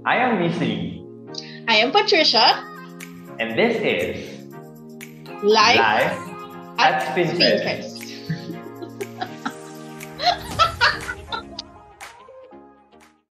I am Wesley. I am Patricia. And this is Live at SPINFEST.